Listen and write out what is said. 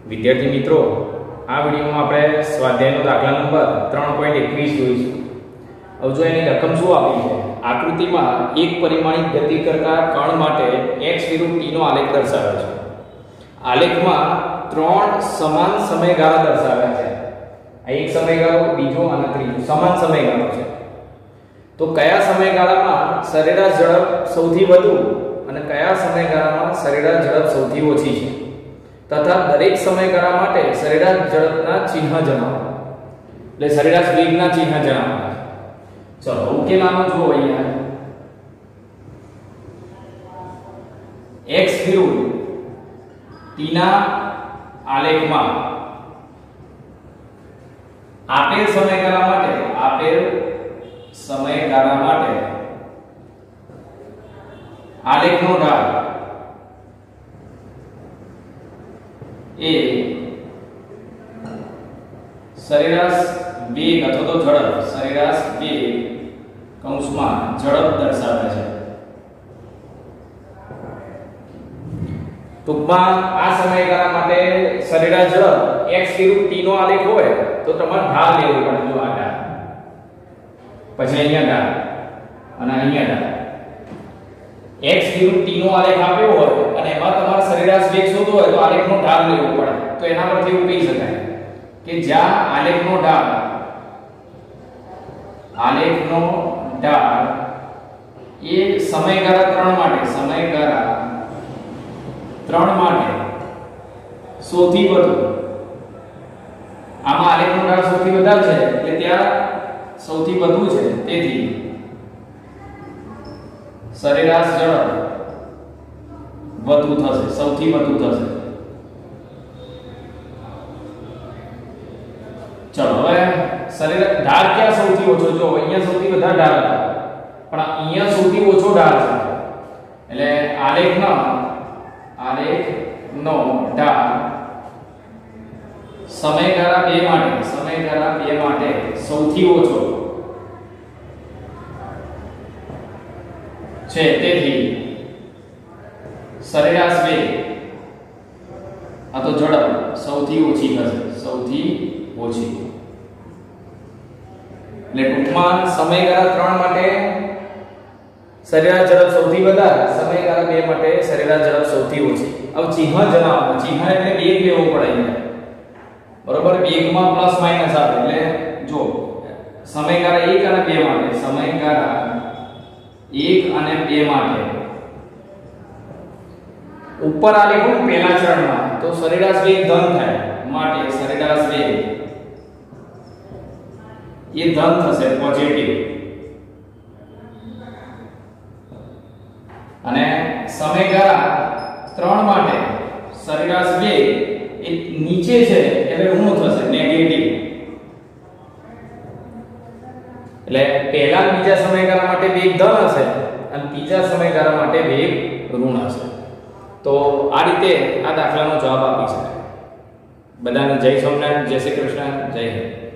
વિદ્યાર્થી મિત્રો, આ વિડિયોમાં આપણે સ્વાધ્યાયનો દાખલા નંબર 3.21 જોઈશું. હવે જો એની રકમ શું આપી છે, આકૃતિમાં એક પરિમાણિક ગતિ કરતા કણ માટે x વિરુદ્ધ t નો આલેખ દર્શાવે છે. આલેખમાં ત્રણ સમાન સમયગાળા દર્શાવ્યા છે. આ એક સમયગાળો, બીજો અને ત્રીજો સમાન સમયગાળો છે. તો કયા સમયગાળામાં સરેરાશ ઝડપ સૌથી વધુ અને કયા સમયગાળામાં સરેરાશ ઝડપ સૌથી ઓછી છે, તથા દરેક સમયગાળા માટે સરેરાશ ઝડપના ચિહ્ન જણાવો. એટલે સરેરાશ વેગના ચિહ્ન જણાવવાના. ચલો ઉકેલાનો જુઓ અહીંયા. x વિરુદ્ધ t ના આલેખમાં આપેલ સમયગાળા માટે આલેખનો ઢાળ એ સરેરાશ વેગ અથવા તો ઝડપ, સરેરાશ વેગ કૌંસમાં ઝડપ દર્શાવે છે. ટૂંકમાં આ સમયગાળા માટે સરેરાશ ઝડપ x વિરુદ્ધ t નો આલેખ હોય તો તમારે ઢાળ લેવો પડે. જો આ ઢાળ, પછી અહીંયા ઢાળ અને અહીંયા ઢાળ. x વિરુદ્ધ t નો આલેખ આપ્યો હોય અને એમાં તમારે સરેરાશ વેગ શોધવો હોય તો આલેખનો ઢાળ લેવો પડે. તો એના પરથી એવું કહી શકાય કે જ્યાં આલેખનો ઢાળ એ સમયગાળા 3 માટે સૌથી વધુ, આમાં આલેખનો ઢાળ સૌથી વધારે છે એટલે ત્યાં સૌથી વધુ છે, તેથી સરેરાશ ઝડપ વધુ થશે, સૌથી વધુ થશે. ચલો હવે સરેરાશ ઢાળ ક્યાં સૌથી ઓછો? જો અહીંયા સૌથી વધારે ઢાળ હતો પણ અહીંયા સૌથી ઓછો ઢાળ છે. એટલે આલેખનો ઢાળ સમયગાળા 2 માટે સૌથી ઓછો છે, તેથી સરેરાશ વેગ અથવા ઝડપ સૌથી ઓછી થશે, સૌથી ઓછી. એટલે ટૂંકમાં સમયગાળા 3 માટે સરેરાશ ઝડપ સૌથી વધારે, સમયગાળા 2 માટે સરેરાશ ઝડપ સૌથી ઓછી. હવે ચિહ્ન જણાવો. ચિહ્ન એટલે વેગ લેવો પડે. બરોબર, વેગમાં પ્લસ માઈનસ આવે. એટલે જો સમયગાળા 1 અને 2 માટે, સમયગાળા 1 અને 2 માટે ઉપર આલેખો પહેલા ચરણમાં તો સરેરાશ વેગ ધન થાય, માટે સરેરાશ વેગ એ ધન થશે, પોઝિટિવ. અને સમયગાળા 3 માટે સરેરાશ વેગ એ નીચે છે એટલે ઋણ થશે, નેગેટિવ. એટલે પહેલા બીજા સમયગાળા માટે વેગ ધન હશે અને ત્રીજા સમયગાળા માટે વેગ ઋણ હશે. તો આ રીતે આ દાખલાનો જવાબ આપી શકાય. બધાને જય સોમનાથ, જય શ્રી કૃષ્ણ, જય હિન્દ.